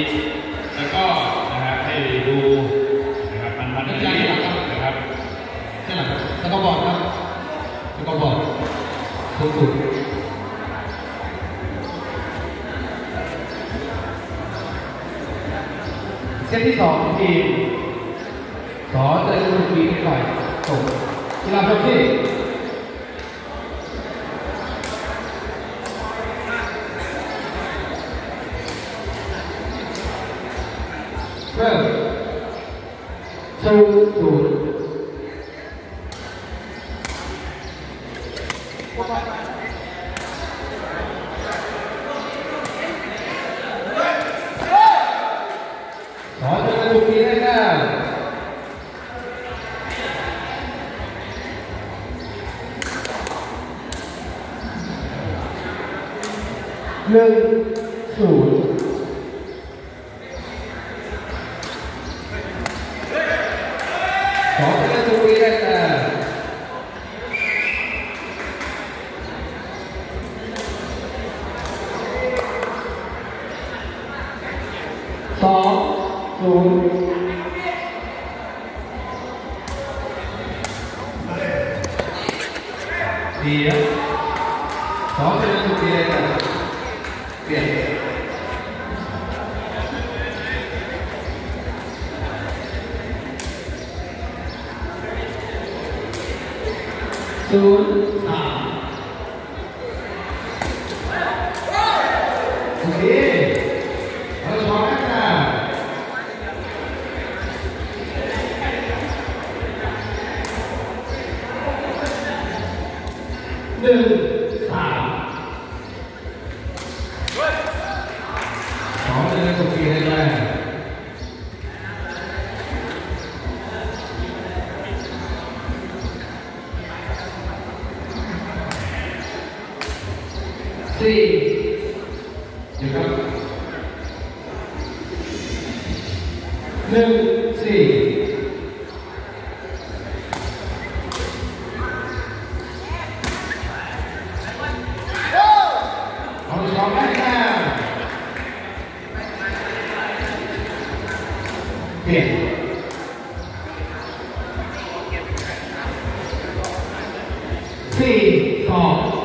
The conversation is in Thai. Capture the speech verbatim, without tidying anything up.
แล้วก็นะครับให้ดูนะครับมันมันนี้นะครับใช่ไหมแล้วก็บอร์ดครับแล้วก็บอร์ดสุดสุดเซตที่สองทีมขอเจอคุณทีมหน่อยส่งกีฬาประเภทเริ่มศูนย์ศูนย์ขอเจอคุณทีมได้แล้วหนึ่งศูนย์ขอเป็นตัววีได้แต่สองศูนย์ดีครับขอเป็นตัววีได้แต่เปลี่ยนศูนย์สามโอเคเราชอบกันนะหนึ่งสามสองจะได้ตัวปีให้ได้สี่เดี๋ยวครับหนึ่งสี่เอาสองได้ค่ะเปลี่ยนสี่สอง